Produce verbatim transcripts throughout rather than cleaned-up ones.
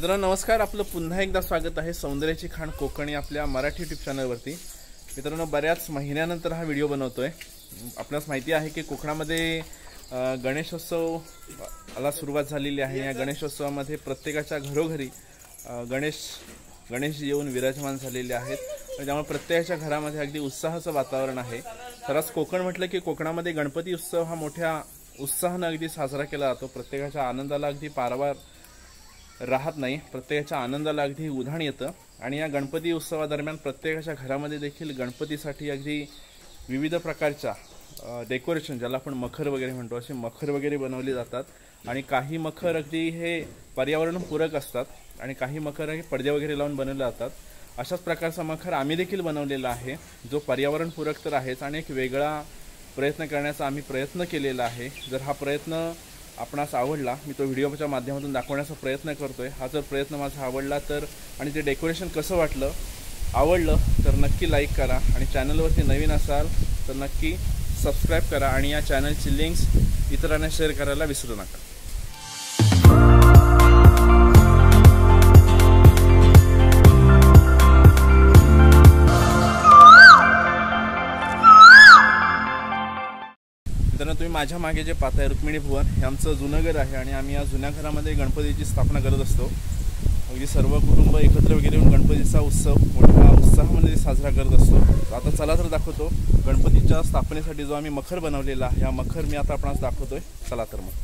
मित्रांनो नमस्कार, आपलं पुन्हा एकदा स्वागत आहे सौंदर्याची खाण कोकणी आपल्या मराठी यूट्यूब चॅनलवरती। मित्रांनो बऱ्याच महिन्यानंतर हा व्हिडिओ बनवतोय। आपल्याला माहिती आहे की कोकणामध्ये गणेशोत्सवाला सुरुवात झालेली आहे। या गणेशोत्सवामध्ये प्रत्येकाच्या घरोघरी गणेश गणेश येऊन विराजमान झालेले आहेत। त्यामुळे प्रत्येकाच्या घरामध्ये अगदी उत्साहाचं वातावरण आहे। खरंच कोकण म्हटलं की कोकणामध्ये गणपती उत्सव हा मोठ्या उत्साहाने अगदी साजरा केला जातो। प्रत्येकाच्या आनंदाला अगदी पारवार राहत नाही, प्रत्येकाच्या आनंदाला अगदी उधाण येतं। आणि या गणपती उत्सवादरम्यान प्रत्येकाच्या घरामध्ये देखील गणपतीसाठी अगदी विविध प्रकारच्या डेकोरेशन, ज्याला आपण मखर वगैरे म्हणतो, असे मखर वगैरे बनवले जातात। आणि काही मखर अगदी हे पर्यावरणपूरक असतात आणि काही मखर हे पडदे वगैरे लावून बनवले जातात। अशाच प्रकारचा मखर आम्ही देखील बनवलेला आहे, जो पर्यावरणपूरक तर आहेच आणि एक वेगळा प्रयत्न करण्याचा आम्ही प्रयत्न केलेला आहे। जर हा प्रयत्न आपणास आवडला, मी तो व्हिडिओच्या माध्यमातून दाखवण्याचा प्रयत्न करतोय। हा जर प्रयत्न माझा आवडला तर आणि ते डेकोरेशन कसं वाटलं, आवडलं तर नक्की लाईक करा आणि चॅनलवरती नवीन असाल तर नक्की सबस्क्राईब करा आणि या चॅनलची लिंक्स इतरांना शेअर करायला विसरू नका। मित्रांनो तुम्ही माझ्या मागे जे पाहताय रुक्मिणी भुवन हे आमचं जुनं घर आहे आणि आम्ही या जुन्या घरामध्ये गणपतीची स्थापना करत असतो। अगदी सर्व कुटुंब एकत्र वगैरे येऊन गणपतीचा उत्सव मोठ्या उत्साहामध्ये साजरा करत असतो। आता चला तर दाखवतो गणपतीच्या स्थापनेसाठी जो आम्ही मखर बनवलेला आहे, हा मखर मी आता आपणास दाखवतोय। चला तर मग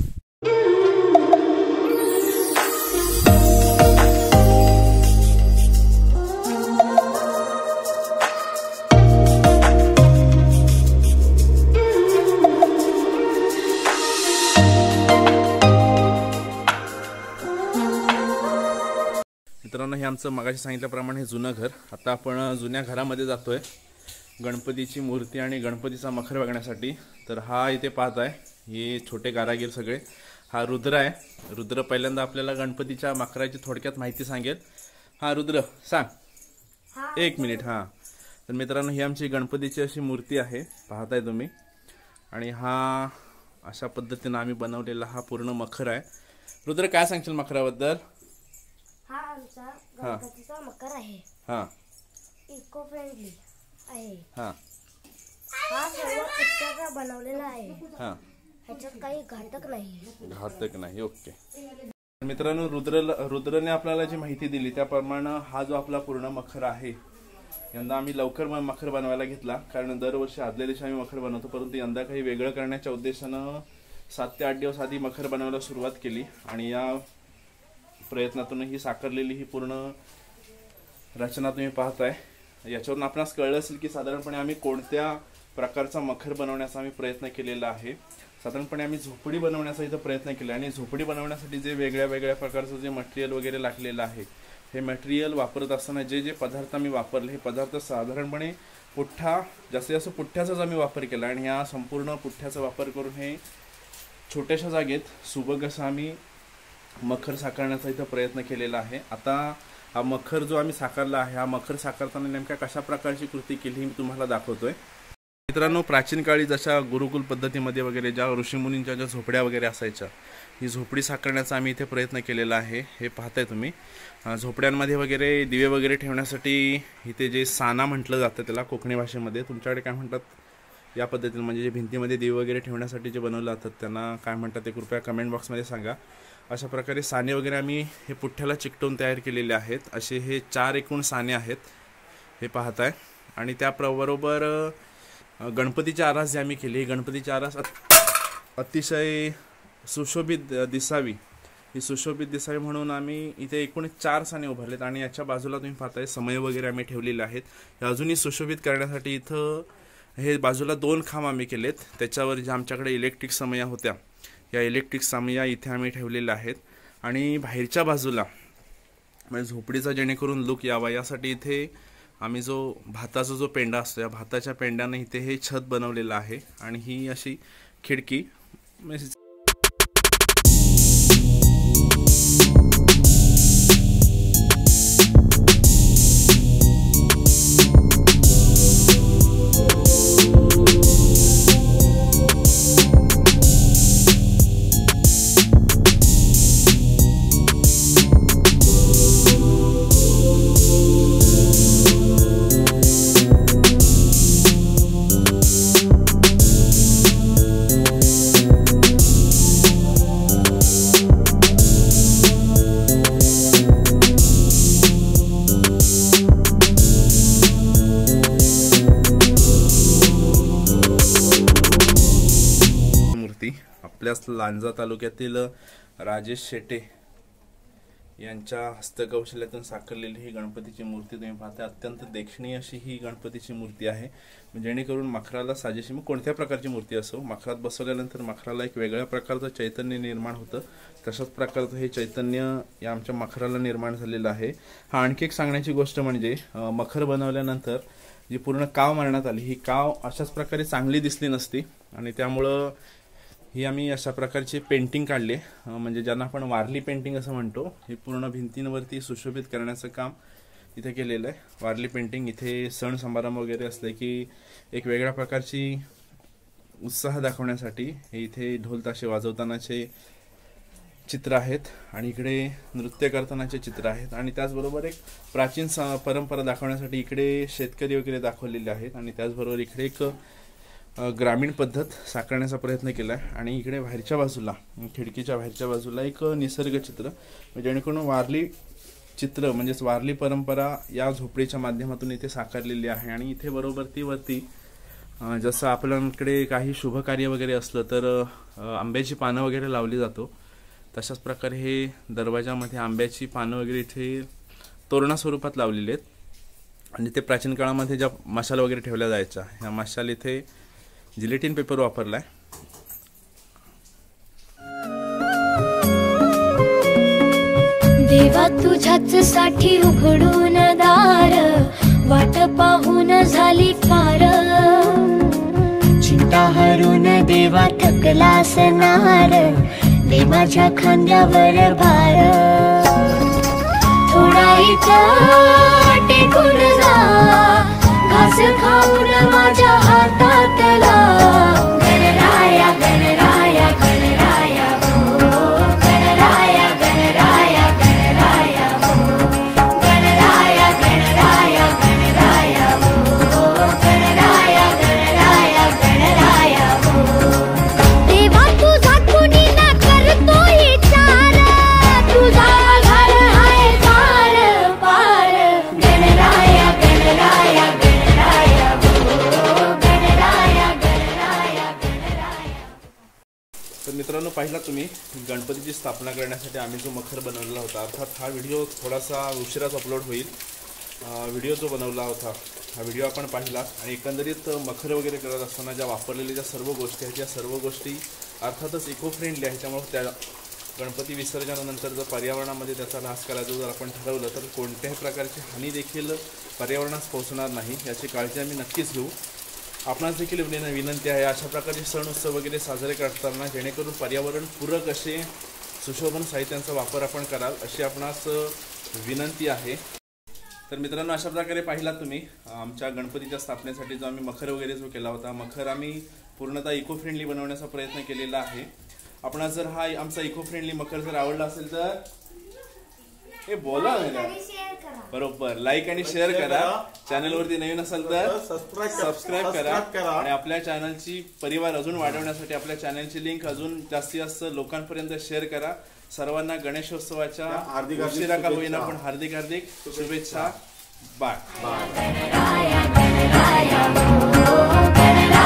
मित्रांनो हे आमचं मगाशी सांगितल्याप्रमाणे जुनं घर। आता आपण जुन्या घरामध्ये जातोय गणपतीची मूर्ती आणि गणपतीचा मखर बघण्यासाठी। तर हा इथे पाहताय, हे छोटे कारागीर सगळे, हा रुद्र आहे। रुद्र पहिल्यांदा आपल्याला गणपतीच्या मखराची थोडक्यात माहिती सांगेल। हा रुद्र सांग एक मिनिट। हा तर मित्रांनो ही आमची गणपतीची अशी मूर्ती आहे, पाहताय तुम्ही। आणि हा अशा पद्धतीने आम्ही बनवलेला हा पूर्ण मखर आहे। रुद्र काय सांगशील मखराबद्दल? हा आमचा गणपतीचा मकर आहे। हा इको फ्रेंडली आहे। हा हा सर्व पुट्ट्याचा बनवलेला आहे। हा ह्याच्यात काही घातक नाही घातक नाही ओके। मित्रांनो रुद्र रुद्रने आपल्याला जी माहिती दिली त्याप्रमाणे हा जो आपला पूर्ण मखर आहे, यंदा आम्ही लवकर मखर बनवायला घेतला, कारण दरवर्षी आदल्या दिवशी आम्ही मखर बनवतो, परंतु यंदा काही वेगळं करण्याच्या उद्देशानं सात ते आठ दिवस आधी मखर बनवायला सुरुवात केली। आणि या प्रयत्नातून ही साकारलेली ही पूर्ण रचना तुम्ही पाहताय। याच्यावरून आपणास कळलं असेल की साधारणपणे आम्ही कोणत्या प्रकारचा मखर बनवण्याचा आम्ही प्रयत्न केलेला आहे। साधारणपणे आम्ही झोपडी बनवण्याचा इथं प्रयत्न केला आणि झोपडी बनवण्यासाठी जे वेगळ्या वेगळ्या प्रकारचं जे मटेरियल वगैरे लागलेलं आहे, हे मटेरियल वापरत असताना जे जे पदार्थ आम्ही वापरले, हे पदार्थ साधारणपणे पुठ्ठा, जास्तीत जास्त पुठ्ठ्याचाच आम्ही वापर केला। आणि या संपूर्ण पुठ्ठ्याचा वापर करून हे छोट्याशा जागेत सुबक असं आम्ही मखर साकारण्याचा इथं प्रयत्न केलेला आहे। आता हा मखर जो आम्ही साकारला आहे, हा मखर साकारताना नेमक्या कशा प्रकारची कृती केली ही मी तुम्हाला दाखवतोय। मित्रांनो प्राचीन काळी जशा गुरुकुल पद्धतीमध्ये वगैरे ज्या ऋषीमुनींच्या ज्या झोपड्या वगैरे असायच्या, ही झोपडी साकारण्याचा आम्ही इथे प्रयत्न केलेला आहे। हे पाहताय तुम्ही, झोपड्यांमध्ये वगैरे दिवे वगैरे ठेवण्यासाठी इथे जे साना म्हटलं जातं त्याला कोकणी भाषेमध्ये, तुमच्याकडे काय म्हणतात या पद्धतीने, म्हणजे जे भिंतीमध्ये दिवे वगैरे ठेवण्यासाठी जे बनवलं जातात त्यांना काय म्हणतात ते कृपया कमेंट बॉक्समध्ये सांगा। अशा प्रकारे साने वगैरे आम्ही हे पुठ्ठ्याला चिकटवून तयार केलेले आहेत। असे हे चार एकूण साने आहेत, हे पाहताय। आणि त्याबरोबर गणपतीची आरास जी आम्ही केली, गणपतीची आरास अतिशय सुशोभित दिसावी, ही सुशोभित दिसावी म्हणून आम्ही इथे एकूण चार साने उभारलेत। आणि याच्या बाजूला तुम्ही पाहताय समय वगैरे आम्ही ठेवलेले आहेत। हे अजूनही सुशोभित करण्यासाठी इथं हे बाजूला दोन खांब आम्ही केलेत, त्याच्यावर ज्या आमच्याकडे इलेक्ट्रिक समया होत्या, या इलेक्ट्रिक समया इथे आम्ही ठेवलेल्या आहेत। आणि बाहेरच्या बाजूला म्हणजे झोपडीचा जेणेकरून लुक यावा यासाठी इथे आम्ही जो भाताचा जो पेंडा असतो, या भाताच्या पेंड्याने इथे हे छत बनवलेलं आहे। आणि ही अशी खिडकी आपल्याच लांजा तालुक्यातील राजेश शेटे यांच्या हस्तकौशल्यातून साकारलेली ही गणपतीची मूर्ती तुम्ही पाहता. अत्यंत देखणीय अशी ही गणपतीची मूर्ती आहे, जेणेकरून मखराला साजेशी, मग कोणत्या प्रकारची मूर्ती असो, मखरात बसवल्यानंतर मखराला एक वेगळ्या प्रकारचं चैतन्य निर्माण होतं. तशाच प्रकारचं हे चैतन्य या आमच्या मखराला निर्माण झालेलं आहे. हा आणखी एक सांगण्याची गोष्ट म्हणजे मखर बनवल्यानंतर जी पूर्ण काव मारण्यात आली, ही काव अशाच प्रकारे चांगली दिसली नसती आणि त्यामुळं ही आम्ही अशा प्रकारची पेंटिंग काढली, म्हणजे ज्यांना आपण वारली पेंटिंग असं म्हणतो. हे पूर्ण भिंतींवरती सुशोभित करण्याचं काम इथे केलेलं आहे. वारली पेंटिंग इथे सण समारंभ वगैरे असले की एक वेगळ्या प्रकारची उत्साह दाखवण्यासाठी हे इथे ढोल ताशे वाजवतानाचे चित्र आहेत आणि इकडे नृत्य करतानाचे चित्र आहेत आणि त्याचबरोबर एक प्राचीन परंपरा दाखवण्यासाठी इकडे शेतकरी वगैरे दाखवलेले आहेत आणि त्याचबरोबर इकडे एक ग्रामीण पद्धत साकारण्याचा प्रयत्न केला आहे. आणि इकडे बाहेरच्या बाजूला, खिडकीच्या बाहेरच्या बाजूला एक निसर्ग चित्र, जेणेकरून वारली चित्र म्हणजेच वारली परंपरा या झोपडीच्या माध्यमातून इथे साकारलेली आहे. आणि इथे बरोबर ती वरती जसं आपल्याकडे काही शुभ कार्य वगैरे असलं तर आंब्याची पानं वगैरे लावली जातो, तशाच प्रकारे हे दरवाजामध्ये आंब्याची पानं वगैरे इथे तोरणा स्वरूपात लावलेली आहेत. आणि ते प्राचीन काळामध्ये ज्या मशाल वगैरे ठेवल्या जायच्या, ह्या मशाल इथे जिलेटिन पेपर वापरलाय. देवा तुझ्याच साठी उघडून दार, वाट पाहून झाली फार. चिंता हरून देवा थकला असणार, दे माझ्या खांद्यावर भार. थोडा इथं टेकून जा, घास खाऊन माझ्या हातातला. गणराया गणराया गणराया हो, गणराया गणराया गणराया हो, गणराया गणराया गणराया हो, गणराया गणराया गणराया हो. देवा तुझा कुणी ना करतो विचार, तुझा घर आहे पार पार. गणराया गणराया गणराया हो, गणराया गणराया गणराया. तर मित्रांनो, पाहिला तुम्ही गणपतीची स्थापना करण्यासाठी आम्ही जो मखर बनवलेला होता. अर्थात हा व्हिडिओ थोडासा उशिराच अपलोड होईल. व्हिडिओ जो बनवला होता हा व्हिडिओ आपण पाहिला आणि एकंदरीत मखर वगैरे करत असताना ज्या वापरलेल्या ज्या सर्व गोष्टी आहेत, त्या सर्व गोष्टी अर्थातच इको फ्रेंडली आहेत. त्यामुळे त्या गणपती विसर्जनानंतर जर पर्यावरणामध्ये त्याचा ऱ्हास करायचा जर आपण ठरवलं तर कोणत्याही प्रकारची हानी देखील पर्यावरणास पोहोचणार नाही, याची काळजी आम्ही नक्कीच घेऊ. आपणास देखील विनंती आहे अशा प्रकारचे सण उत्सव वगैरे साजरे करताना जेणेकरून पर्यावरण पूरक असे सुशोभन साहित्यांचा वापर आपण कराल, अशी आपणास विनंती आहे. तर मित्रांनो, अशा प्रकारे पाहिलात तुम्ही आमच्या गणपतीच्या स्थापनेसाठी जो आम्ही मखर वगैरे जो केला होता, मखर आम्ही पूर्णतः इको फ्रेंडली बनवण्याचा प्रयत्न केलेला आहे. आपणास जर हा आमचा इको फ्रेंडली मखर जर आवडला असेल तर हे बोला बरोबर लाईक आणि शेअर करा. चॅनल वरती नवीन असेल तर सबस्क्राईब करा आणि आपल्या चॅनलची परिवार अजून वाढवण्यासाठी आपल्या चॅनलची लिंक अजून जास्तीत जास्त लोकांपर्यंत शेअर करा. सर्वांना गणेशोत्सवाच्या उशिरा का होईना पण हार्दिक हार्दिक शुभेच्छा. बाय.